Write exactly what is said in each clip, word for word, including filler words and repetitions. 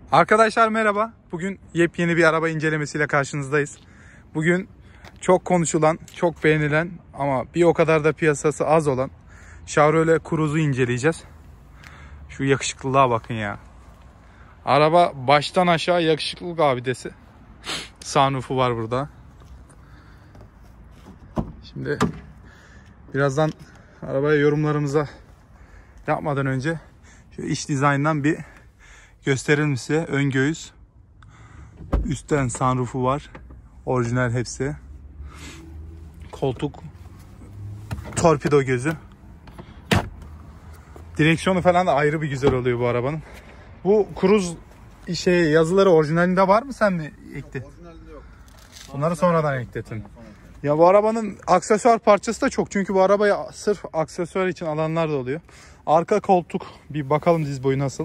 Arkadaşlar merhaba. Bugün yepyeni bir araba incelemesiyle karşınızdayız. Bugün çok konuşulan, çok beğenilen ama bir o kadar da piyasası az olan Chevrolet Cruze'u inceleyeceğiz. Şu yakışıklılığa bakın ya. Araba baştan aşağı yakışıklılık abidesi. Sunroof'u var burada. Şimdi birazdan arabaya yorumlarımıza yapmadan önce şu iç dizayndan bir gösterelim size. Ön göğüs, üstten sunroof'u var. Orijinal hepsi. Koltuk, torpido gözü. Direksiyonu falan da ayrı bir güzel oluyor bu arabanın. Bu Cruze şey yazıları orijinalinde var mı, sen mi ekledin? Orijinalinde yok. Bunları sonradan ekledin. Ya bu arabanın aksesuar parçası da çok. Çünkü bu arabaya sırf aksesuar için alanlar da oluyor. Arka koltuk, bir bakalım diz boyu nasıl.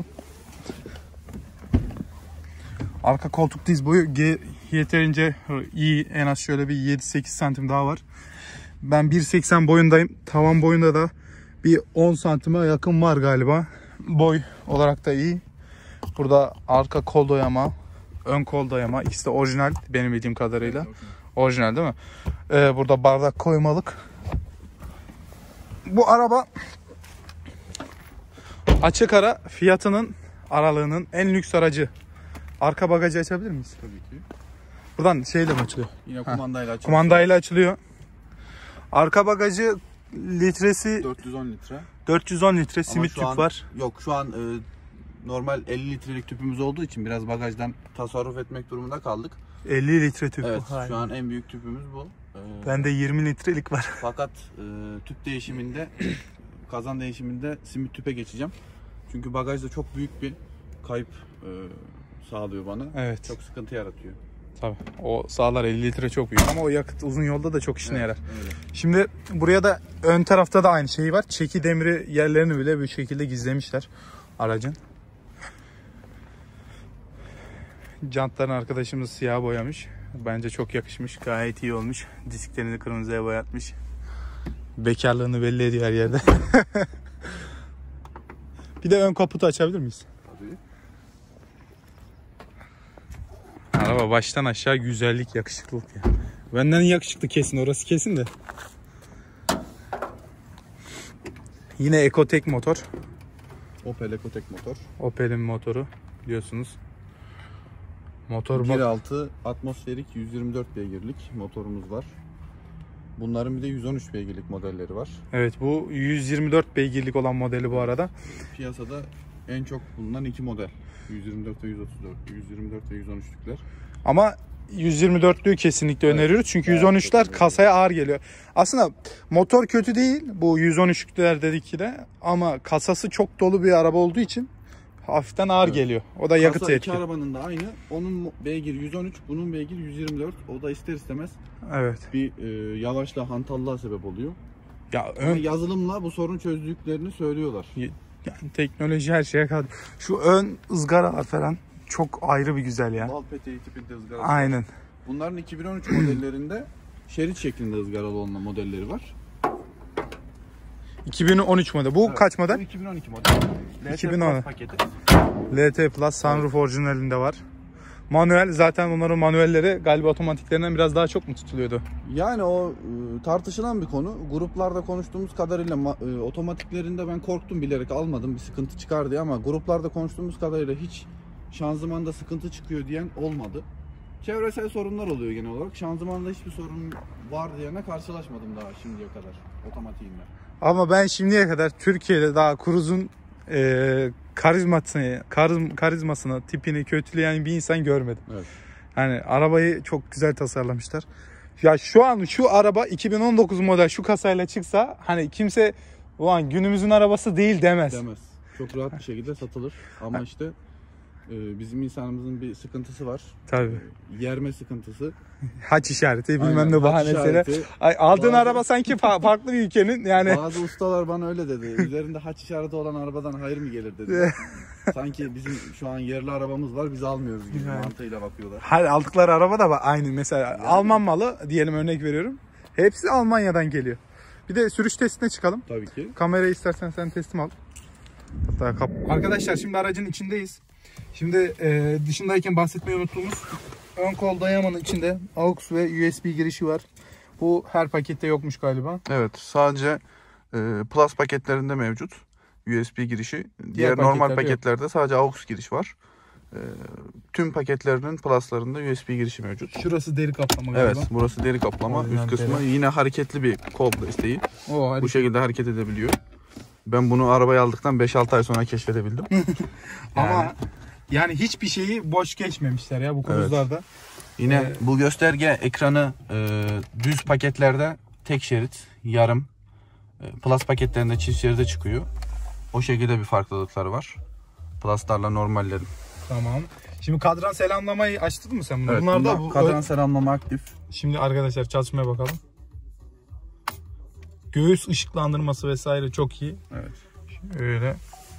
Arka koltuk diz boyu yeterince iyi. En az şöyle bir yedi sekiz santim daha var. Ben bir seksen boyundayım. Tavan boyunda da bir on santime yakın var galiba. Boy olarak da iyi. Burada arka kol dayama, ön kol dayama. İkisi de orijinal benim bildiğim kadarıyla. Orijinal değil mi? Ee, burada bardak koymalık. Bu araba açık ara fiyatının aralığının en lüks aracı. Arka bagajı açabilir miyiz? Tabii ki. Buradan şeyle mi açılıyor? Yine kumandayla açılıyor. Kumandayla açılıyor. Arka bagajı litresi dört yüz on litre. dört yüz on litre. Simit şu tüp an, var. Yok şu an e, normal elli litrelik tüpümüz olduğu için biraz bagajdan tasarruf etmek durumunda kaldık. elli litre tüp. Evet, bu. şu an en büyük tüpümüz bu. Ee, Bende yirmi litrelik var. Fakat e, tüp değişiminde, kazan değişiminde simit tüpe geçeceğim. Çünkü bagajda çok büyük bir kayıp e, sağlıyor bana. Evet. Çok sıkıntı yaratıyor. Tabii. O sağlar elli litre çok büyük ama o yakıt uzun yolda da çok işine Evet, yarar. öyle. Şimdi buraya da ön tarafta da aynı şey var. Çeki demiri yerlerini bile bir şekilde gizlemişler aracın. Jantların arkadaşımız siyah boyamış. Bence çok yakışmış. Gayet iyi olmuş. Disklerini kırmızıya boyatmış. Bekarlığını belli ediyor her yerde. Bir de ön kaputu açabilir miyiz? Tabii. Araba baştan aşağı güzellik, yakışıklılık ya. Benden yakışıklı kesin, orası kesin de. Yine Ecotec motor. Opel Ecotec motor. Opel'in motoru biliyorsunuz. Motor bir altı atmosferik yüz yirmi dört beygirlik motorumuz var. Bunların bir de yüz on üç beygirlik modelleri var. Evet, bu yüz yirmi dört beygirlik olan modeli bu arada. Piyasada en çok bulunan iki model. yüz yirmi dört ve yüz otuz dört. yüz yirmi dört ve yüz on üçlükler. Ama yüz yirmi dörtlüğü kesinlikle Evet. öneriyoruz. Çünkü Evet, yüz on üçler evet. kasaya ağır geliyor. Aslında motor kötü değil. Bu yüz on üçlükler dedik ki de. Ama kasası çok dolu bir araba olduğu için hafiften ağır Evet. geliyor. O da yakıt Kasa iki etkili. arabanın da aynı. Onun beygir yüz on üç, bunun beygir yüz yirmi dört. O da ister istemez Evet. bir e, yavaşla hantallığa sebep oluyor. Ya Ama ön yazılımla bu sorunu çözdüklerini söylüyorlar. yani teknoloji her şeye kadar. Şu ön ızgaralar falan çok ayrı bir güzel ya. Bal peteği tipinde ızgarası. Aynen. Bunların iki bin on üç modellerinde şerit şeklinde ızgaralı olan modelleri var. iki bin on üç model. Bu Evet, kaç model? Bu iki bin on iki model. iki bin on. paketi. L T Plus sunroof orijinalinde var. Manuel, zaten onların manuelleri galiba otomatiklerinden biraz daha çok mu tutuluyordu? Yani o e, tartışılan bir konu. Gruplarda konuştuğumuz kadarıyla ma- e, otomatiklerinde ben korktum, bilerek almadım bir sıkıntı çıkar diye, ama gruplarda konuştuğumuz kadarıyla hiç şanzımanda sıkıntı çıkıyor diyen olmadı. Çevresel sorunlar oluyor genel olarak. Şanzımanda hiçbir sorun var diyene karşılaşmadım daha şimdiye kadar otomatiğinde. Ama ben şimdiye kadar Türkiye'de daha Cruze'un e, karizmasını, kariz, karizmasını, tipini kötüleyen bir insan görmedim. Evet. Yani arabayı çok güzel tasarlamışlar. Ya şu an şu araba iki bin on dokuz model şu kasayla çıksa hani kimse ulan günümüzün arabası değil demez. Demez. Çok rahat bir şekilde satılır. Ama işte e, bizim insanımızın bir sıkıntısı var. Tabii. E, yerme sıkıntısı. Haç işareti bilmem Aynen, ne haç bahanesiyle. işareti. Ay, aldığın Bazı- araba sanki fa- farklı bir ülkenin yani. Bazı ustalar bana öyle dedi. Üzerinde haç işareti olan arabadan hayır mı gelir dedi. Sanki bizim şu an yerli arabamız var, biz almıyoruz gibi Yani. mantığıyla bakıyorlar. Her aldıkları araba da var aynı. Mesela yani. Alman malı diyelim, örnek veriyorum. Hepsi Almanya'dan geliyor. Bir de sürüş testine çıkalım. Tabii ki. Kamerayı istersen sen teslim al. Hatta kap. Arkadaşlar şimdi aracın içindeyiz. Şimdi e, dışındayken bahsetmeyi unuttuğumuz ön kol dayamanın içinde A U X ve U S B girişi var. Bu her pakette yokmuş galiba. Evet, sadece e, Plus paketlerinde mevcut U S B girişi. Diğer, Diğer normal paketlerde yok. Sadece A U X giriş var. E, tüm paketlerinin Plus'larında U S B girişi mevcut. Şurası deri kaplama galiba. Evet, burası deri kaplama. O üst kısmı deri. Yine hareketli bir kol desteği. O, bu şekilde hareket edebiliyor. Ben bunu arabaya aldıktan beş altı ay sonra keşfedebildim. yani. Ama yani hiçbir şeyi boş geçmemişler ya bu kruzlarda. Evet. Yine ee, bu gösterge ekranı e, düz paketlerde tek şerit, yarım, e, Plus paketlerinde çift şeride çıkıyor. O şekilde bir farklılıkları var. Plus'larla normallerin. Tamam. Şimdi kadran selamlamayı açtın mı sen bunu? Evet, bunlar da bu kadran selamlama aktif. Şimdi arkadaşlar çalışmaya bakalım. Göğüs ışıklandırması vesaire çok iyi. Evet. Şöyle.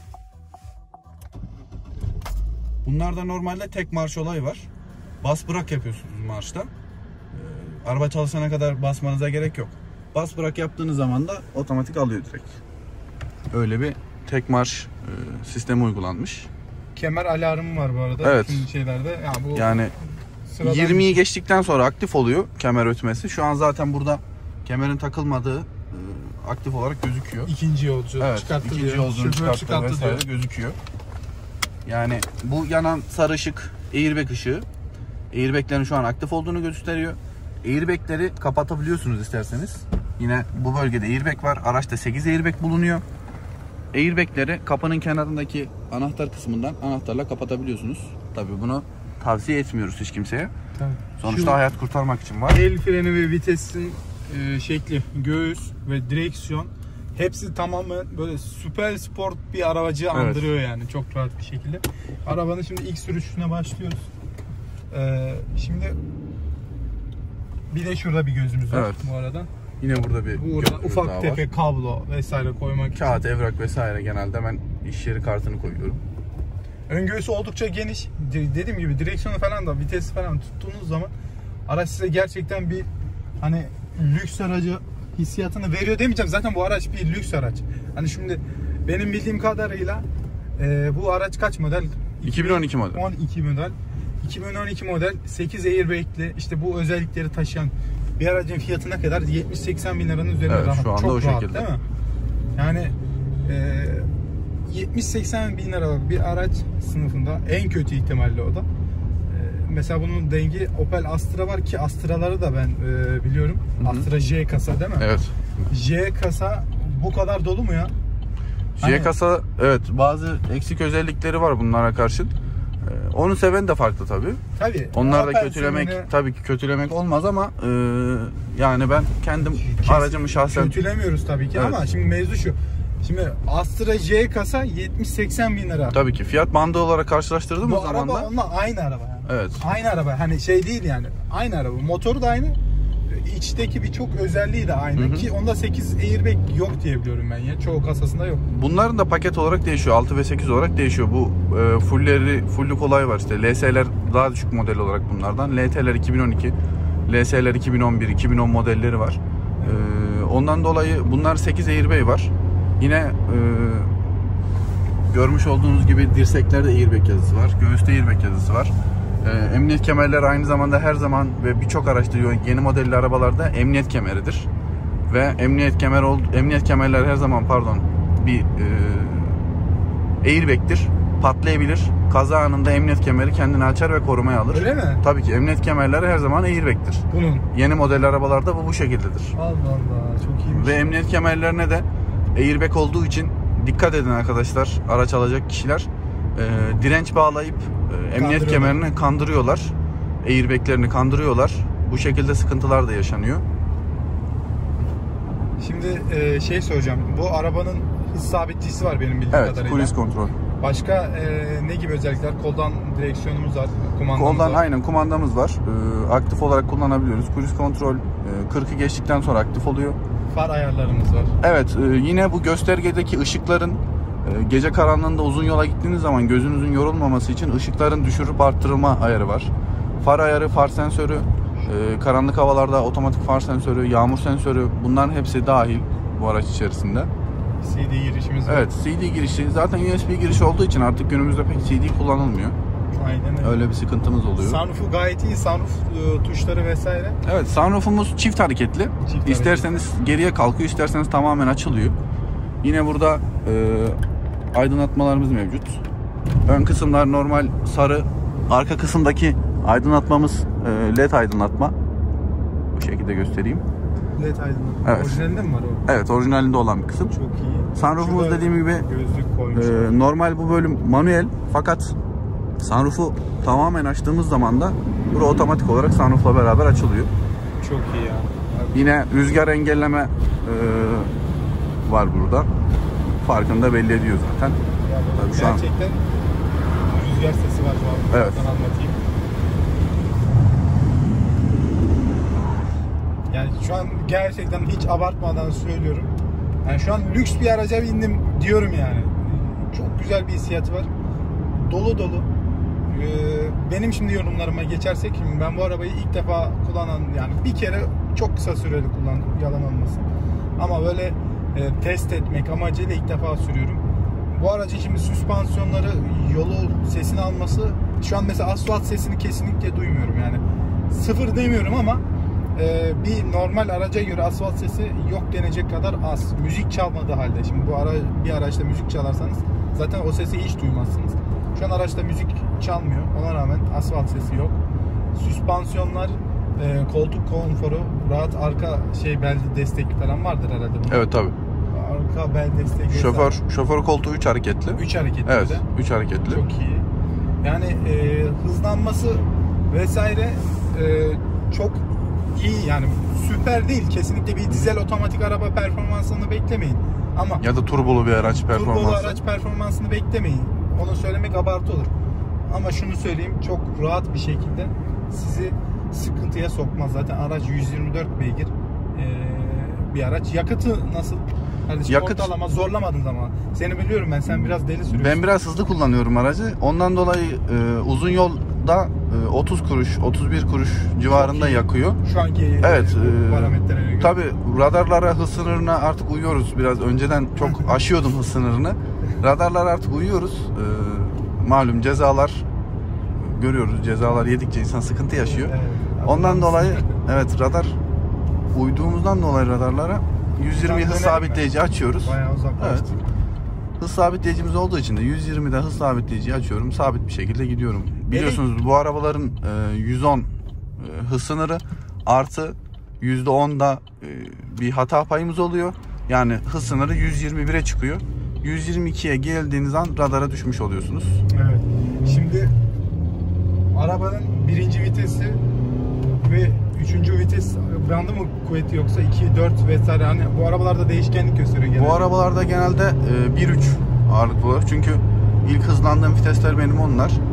Bunlarda normalde tek marş olayı var. Bas bırak yapıyorsunuz marşta. Ee, araba çalışana kadar basmanıza gerek yok. Bas bırak yaptığınız zaman da otomatik alıyor direkt. Öyle bir tek marş e, sistemi uygulanmış. Kemer alarmı var bu arada. Evet. Şimdi şeylerde. Yani, bu yani yirmiyi geçtikten sonra aktif oluyor kemer ötmesi. Şu an zaten burada kemerin takılmadığı e, aktif olarak gözüküyor. İkinci yolcu evet, çıkarttı ikinci diyor. yolcunun çıkarttı vesaire diyor. Gözüküyor. Yani bu yanan sarı ışık airbag ışığı. Airbag'lerin şu an aktif olduğunu gösteriyor. Airbag'leri kapatabiliyorsunuz isterseniz. Yine bu bölgede airbag var. Araçta sekiz airbag bulunuyor. Airbag'leri kapının kenarındaki anahtar kısmından anahtarla kapatabiliyorsunuz. Tabii bunu tavsiye etmiyoruz hiç kimseye. Tabii. Sonuçta Şu hayat kurtarmak için var. El freni ve vitesin e, şekli, göğüs ve direksiyon hepsi tamamen böyle süper sport bir arabacı andırıyor evet. Yani çok rahat bir şekilde. Arabanın şimdi ilk sürüşüne başlıyoruz. Ee, şimdi bir de şurada bir gözümüz var evet. Bu arada. Yine burada bir burada ufak tefek kablo vesaire koymak Kağıt, için. evrak vesaire genelde ben iş yeri kartını koyuyorum. Ön göğsü oldukça geniş. Dediğim gibi direksiyonu falan da vitesi falan tuttuğunuz zaman araç size gerçekten bir hani lüks aracı hissiyatını veriyor demeyeceğim. Zaten bu araç bir lüks araç. Hani şimdi benim bildiğim kadarıyla e, bu araç kaç model? iki bin on iki model. on iki model. iki bin on iki model sekiz airbag'li işte bu özellikleri taşıyan bir aracın fiyatı ne kadar? yetmiş seksen bin liranın üzerinde evet, rahat. Şu anda çok o rahat şekilde. Değil mi? Yani e, yetmiş seksen bin liralık bir araç sınıfında en kötü ihtimalle o da. E, mesela bunun dengi Opel Astra var ki Astra'ları da ben e, biliyorum. Hı-hı. Astra J kasa değil mi? Evet. J kasa bu kadar dolu mu ya? J hani... kasa evet bazı eksik özellikleri var bunlara karşın. Onu seven de farklı tabii. Tabii. Onlar da kötülemek seveni... tabii ki kötülemek olmaz ama e, yani ben kendim Kesin, aracımı şahsen kötülemiyoruz tabii ki evet. Ama şimdi mevzu şu. Şimdi Astra J kasa yetmiş seksen bin lira. Tabii ki fiyat bandı olarak karşılaştırdığımız zaman da. Bu araba onunla aynı araba yani. Evet. Aynı araba. Hani şey değil yani. Aynı araba. Motoru da aynı. İçteki birçok özelliği de aynı. Hı hı. Ki onda sekiz airbag yok diye biliyorum ben ya. Çoğu kasasında yok. Bunların da paket olarak değişiyor. altı ve sekiz olarak değişiyor. Bu e, fullleri, fullu kolay var işte. L S'ler daha düşük model olarak bunlardan. L T'ler iki bin on iki, L S'ler iki bin on bir, iki bin on modelleri var. E, ondan dolayı bunlar sekiz airbag var. Yine e, görmüş olduğunuz gibi dirseklerde airbag yazısı var. Göğüste airbag yazısı var. Ee, emniyet kemerleri aynı zamanda her zaman ve birçok araçta yeni modelli arabalarda emniyet kemeridir. Ve emniyet kemer ol, emniyet kemerler her zaman pardon bir e, airbag'tir. Patlayabilir. Kaza anında emniyet kemeri kendini açar ve korumaya alır. Öyle mi? Tabii ki emniyet kemerleri her zaman airbag'tir. Bunun yeni model arabalarda bu bu şekildedir. Allah Allah çok iyiymiş. Ve emniyet kemerlerine de airbag olduğu için dikkat edin arkadaşlar. Araç alacak kişiler e, direnç bağlayıp e, emniyet kemerini kandırıyorlar. Airbag'lerini kandırıyorlar. Bu şekilde sıkıntılar da yaşanıyor. Şimdi e, şey soracağım. Bu arabanın hız sabitleyicisi var benim bildiğim evet, kadarıyla. Evet, cruise kontrol. Başka e, ne gibi özellikler? Koldan direksiyonumuz var, kumandamız Koldan var. aynen kumandamız var. E, aktif olarak kullanabiliyoruz. Cruise kontrol e, kırkı geçtikten sonra aktif oluyor. Far ayarlarımız var. Evet, e, yine bu göstergedeki ışıkların e, gece karanlığında uzun yola gittiğiniz zaman gözünüzün yorulmaması için ışıkların düşürüp arttırma ayarı var. Far ayarı, far sensörü, e, karanlık havalarda otomatik far sensörü, yağmur sensörü, bunların hepsi dahil bu araç içerisinde. C D girişimiz var. Evet, C D girişi. Zaten U S B girişi olduğu için artık günümüzde pek C D kullanılmıyor. Aynen öyle. Öyle bir sıkıntımız oluyor. Sunroof'u gayet iyi. Sunroof e, tuşları vesaire. Evet, sunroof'umuz çift hareketli. Çift isterseniz hareketli. Geriye kalkıyor, isterseniz tamamen açılıyor. Yine burada e, aydınlatmalarımız mevcut. Ön kısımlar normal sarı. Arka kısımdaki aydınlatmamız e, led aydınlatma. Bu şekilde göstereyim. Led aydınlatma. Evet. Orijinalinde mi var o? Evet, orijinalinde olan bir kısım. Çok iyi. Sunroof'umuz Şurada dediğim gibi gözlük koymuş. e, normal bu bölüm manuel, fakat sunroof'u tamamen açtığımız zaman da bu otomatik olarak sunroof'la beraber açılıyor. Çok iyi ya. Abi. Yine rüzgar engelleme e, var burada. Farkında belli ediyor zaten. Yani Tabii şu an- gerçekten rüzgar sesi var şu an. Evet. Ben anlatayım. Yani şu an gerçekten hiç abartmadan söylüyorum. Yani şu an lüks bir araca bindim diyorum yani. Çok güzel bir hissiyatı var. Dolu dolu. Ee, benim şimdi yorumlarıma geçersek, ben bu arabayı ilk defa kullanan, yani bir kere çok kısa süreli kullandım, yalan olmasın. Ama böyle e, test etmek amacıyla ilk defa sürüyorum. Bu aracın şimdi süspansiyonları, yolu sesini alması, şu an mesela asfalt sesini kesinlikle duymuyorum yani. Sıfır demiyorum ama e, bir normal araca göre asfalt sesi yok denecek kadar az. Müzik çalmadığı halde. Şimdi bu ara, bir araçta müzik çalarsanız zaten o sesi hiç duymazsınız. Şu an araçta müzik çalmıyor. Ona rağmen asfalt sesi yok. Süspansiyonlar, e, koltuk konforu, rahat arka şey bel destek falan vardır herhalde bunun. Evet tabi. Arka bel desteği. Şoför şoför koltuğu üç hareketli. üç hareketli. Evet, üç hareketli. Çok iyi. Yani e, hızlanması vesaire e, çok iyi, yani süper değil. Kesinlikle bir dizel otomatik araba performansını beklemeyin. Ama Ya da turbolu bir araç performansı. turbolu araç performansını beklemeyin. Onu söylemek abartı olur. Ama şunu söyleyeyim, çok rahat bir şekilde sizi sıkıntıya sokmaz. Zaten araç yüz yirmi dört beygir ee, bir araç. Yakıtı nasıl? Kardeşim, Yakıt ortalama zorlamadın ama. Seni biliyorum ben. Sen biraz deli sürüyorsun. Ben biraz hızlı kullanıyorum aracı. Ondan dolayı e, uzun yolda e, otuz kuruş, otuz bir kuruş civarında yakıyor. Şu anki evet, e, parametrelere göre. Tabii radarlara, hız sınırına artık uyuyoruz. Biraz önceden çok aşıyordum hız sınırını. Radarlara artık uyuyoruz. E, malum cezalar görüyoruz. Cezalar yedikçe insan sıkıntı yaşıyor. Evet, Ondan dolayı evet, radar uyduğumuzdan dolayı radarlara yüz yirmi hız sabitleyici açıyoruz. Bayağı uzaklaştık. Evet. Hız sabitleyicimiz olduğu için de yüz yirmide hız sabitleyiciyi açıyorum. Sabit bir şekilde gidiyorum. Biliyorsunuz bu arabaların e, yüz on e, hız sınırı artı yüzde onda e, bir hata payımız oluyor. Yani hız sınırı yüz yirmi bire çıkıyor. yüz yirmi ikiye geldiğiniz an radara düşmüş oluyorsunuz. Evet. Şimdi arabanın birinci vitesi ve üçüncü vites bandı mı kuvveti, yoksa iki, dört vesaire, hani bu arabalarda değişkenlik gösteriyor genelde. Bu arabalarda genelde e, bir üç ağırlıklı olur. Çünkü ilk hızlandığım vitesler benim onlar. E,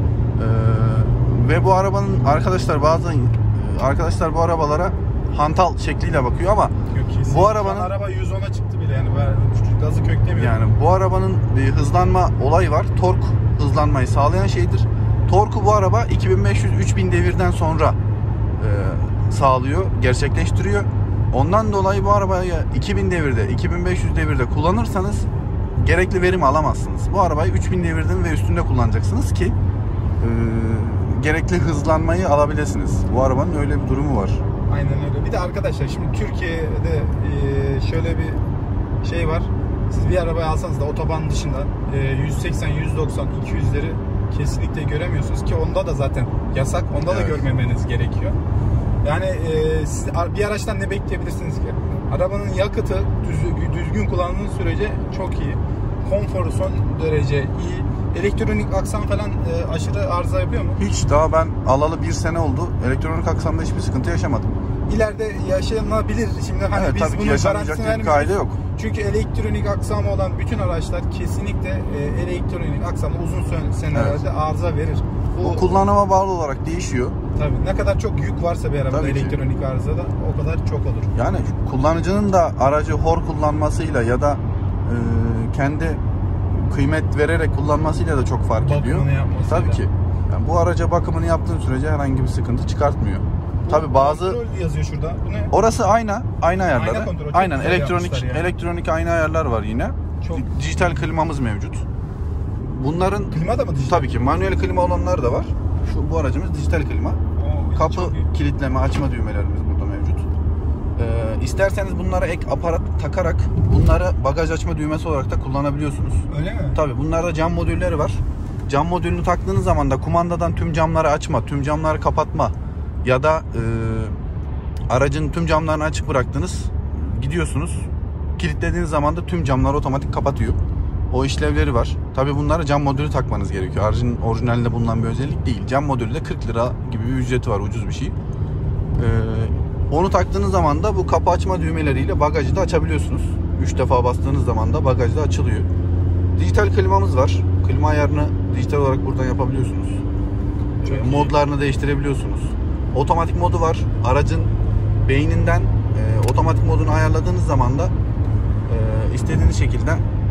ve bu arabanın arkadaşlar bazı e, arkadaşlar bu arabalara hantal şekliyle bakıyor ama Yok, bu arabanın araba yüz ona çıktı bile yani, gazı köklemiyor. Yani bu arabanın bir hızlanma olayı var. Tork hızlanmayı sağlayan şeydir. Torku bu araba iki bin beş yüz üç bin devirden sonra e, sağlıyor, gerçekleştiriyor. Ondan dolayı bu arabayı iki bin devirde, iki bin beş yüz devirde kullanırsanız gerekli verimi alamazsınız. Bu arabayı üç bin devirden ve üstünde kullanacaksınız ki e, gerekli hızlanmayı alabilirsiniz. Bu arabanın öyle bir durumu var. Aynen öyle. Bir de arkadaşlar şimdi Türkiye'de e, şöyle bir şey var. Siz bir arabayı alsanız da otoban dışında e, yüz seksen, yüz doksan, iki yüzleri kesinlikle göremiyorsunuz ki onda da zaten yasak. Onda Evet. da görmemeniz gerekiyor. Yani e, siz bir araçtan ne bekleyebilirsiniz ki? Arabanın yakıtı düz, düzgün kullandığınız sürece çok iyi. Konforu son derece iyi. Elektronik aksam falan e, aşırı arıza yapıyor mu? Hiç, daha ben alalı bir sene oldu. Elektronik aksamda hiçbir sıkıntı yaşamadım. İleride yaşanabilir. Şimdi hani Evet, biz tabii ki bunun yaşanmayacak garantisini diye bir vermiyoruz. kaide yok. Çünkü elektronik aksamı olan bütün araçlar kesinlikle e, elektronik aksamı uzun senelerde Evet. arıza verir. Bu kullanıma bağlı olarak değişiyor. Tabii ne kadar çok yük varsa bir arabada Tabii ki. elektronik arızada o kadar çok olur. Yani kullanıcının da aracı hor kullanmasıyla ya da e, kendi kıymet vererek kullanmasıyla da çok fark Bakımını ediyor. yapmasıyla. Tabii ki. Yani bu araca bakımını yaptığın sürece herhangi bir sıkıntı çıkartmıyor. Bu Tabii bazı kontrol yazıyor şurada. Bu ne? orası ayna, ayna ayarları. Ayna kontrolü. Çok Aynen, güzel elektronik yapmışlar yani. elektronik ayna ayarlar var yine. Çok Dijital klimamız mevcut. bunların klima da mı dijital? Tabii ki manuel klima olanlar da var. Şu bu aracımız dijital klima. Oo, Kapı kilitleme, açma düğmelerimiz burada mevcut. Ee, isterseniz bunlara ek aparat takarak bunları bagaj açma düğmesi olarak da kullanabiliyorsunuz. Öyle mi? Tabii bunlarda cam modülleri var. Cam modülünü taktığınız zaman da kumandadan tüm camları açma, tüm camları kapatma ya da e, aracın tüm camlarını açık bıraktınız, gidiyorsunuz. Kilitlediğiniz zaman da tüm camları otomatik kapatıyor. O işlevleri var. Tabii bunlara cam modülü takmanız gerekiyor. Aracın orijinalinde bulunan bir özellik değil. Cam modülü de kırk lira gibi bir ücreti var, ucuz bir şey. Ee, onu taktığınız zaman da bu kapı açma düğmeleriyle bagajı da açabiliyorsunuz. üç defa bastığınız zaman da bagaj da açılıyor. Dijital klimamız var. Klima ayarını dijital olarak buradan yapabiliyorsunuz. Çok modlarını iyi. Değiştirebiliyorsunuz. Otomatik modu var. Aracın beyninden e, otomatik modunu ayarladığınız zaman da e, istediğiniz şekilde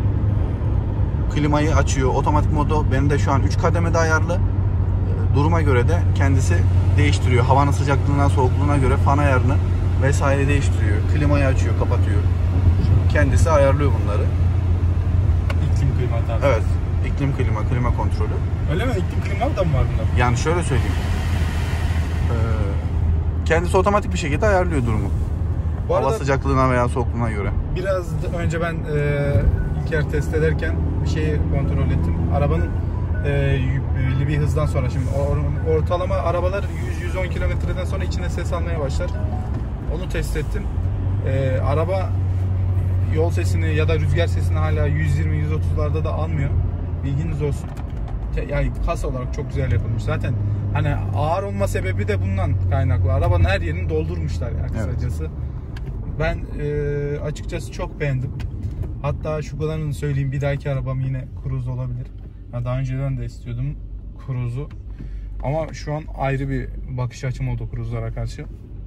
klimayı açıyor. Otomatik modu benim de şu an üç kademede ayarlı. E, duruma göre de kendisi değiştiriyor. Havanın sıcaklığına, soğukluğuna göre fan ayarını vesaire değiştiriyor. Klimayı açıyor, kapatıyor. Kendisi ayarlıyor bunları. İklim klima tarzı. Evet. İklim klima, klima kontrolü. Öyle mi? İklim klima da mı var bunda? Yani şöyle söyleyeyim. Ee, kendisi otomatik bir şekilde ayarlıyor durumu. Bu hava sıcaklığına veya soğukluğuna göre. Biraz önce ben e, ilk yer test ederken bir şeyi kontrol ettim. Arabanın e, belli bir hızdan sonra, şimdi ortalama arabalar yüz yüz on kilometreden sonra içine ses almaya başlar. Onu test ettim. E, araba yol sesini ya da rüzgar sesini hala yüz yirmi yüz otuzlarda da almıyor. Bilginiz olsun. Yani kasa olarak çok güzel yapılmış. Zaten hani ağır olma sebebi de bundan kaynaklı. Arabanın her yerini doldurmuşlar yani kısacası. Evet. Ben e, açıkçası çok beğendim. Hatta şu kadarını söyleyeyim, bir dahaki arabam yine Cruze olabilir. Yani daha önceden de istiyordum Cruze'u. Ama şu an ayrı bir bakış açım oldu Cruze'lara karşı.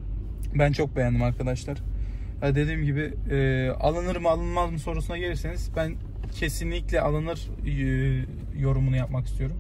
Ben çok beğendim arkadaşlar. Ya dediğim gibi e, alınır mı alınmaz mı sorusuna gelirseniz ben kesinlikle alınır e, yorumunu yapmak istiyorum.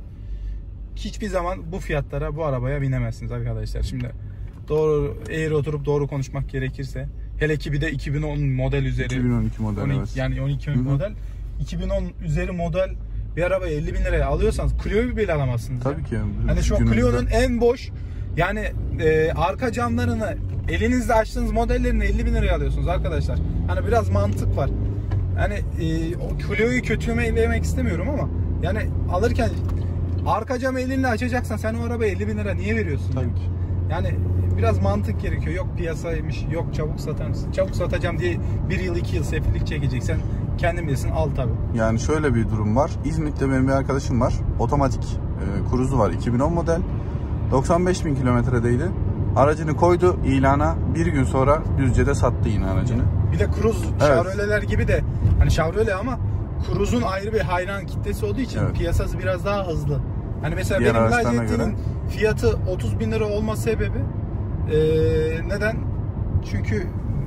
Hiçbir zaman bu fiyatlara bu arabaya binemezsiniz arkadaşlar. Şimdi doğru, eğer oturup doğru konuşmak gerekirse, hele ki bir de iki bin on model üzeri, iki bin on iki model, on iki, evet. Yani on iki Hı-hı. model iki bin on üzeri model bir arabayı elli bin liraya alıyorsanız Clio'yu bile alamazsınız. Tabii ya. ki. Hani şu Clio'nun en boş, yani e, arka camlarını elinizle açtığınız modellerini elli bin liraya alıyorsunuz arkadaşlar. Hani biraz mantık var. Yani e, o Clio'yu kötülemek istemiyorum ama yani alırken arka camı elinle açacaksan sen o arabaya elli bin lira niye veriyorsun? Tabii yani? ki. Yani biraz mantık gerekiyor. Yok piyasaymış, yok çabuk satar mısın? Çabuk satacağım diye bir yıl iki yıl sefillik çekeceksen kendin bilirsin, al tabi. Yani şöyle bir durum var. İzmit'te benim bir arkadaşım var. Otomatik e, Cruze'u var. iki bin on model. doksan beş bin kilometredeydi. Aracını koydu ilana. Bir gün sonra Düzce'de sattı yine aracını. Bir de Cruze, evet. Chevrolet'ler gibi de hani Chevrolet ama Cruze'un ayrı bir hayran kitlesi olduğu için evet. Piyasası biraz daha hızlı. Hani mesela diğer benim Lajetti'nin fiyatı otuz bin lira olma sebebi e, neden? Çünkü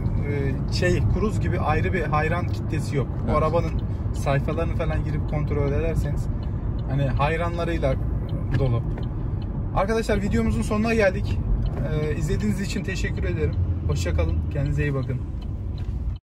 e, şey Cruze gibi ayrı bir hayran kitlesi yok. Evet. O arabanın sayfalarını falan girip kontrol ederseniz hani hayranlarıyla dolu. Arkadaşlar videomuzun sonuna geldik. E, izlediğiniz için teşekkür ederim. Hoşça kalın. Kendinize iyi bakın.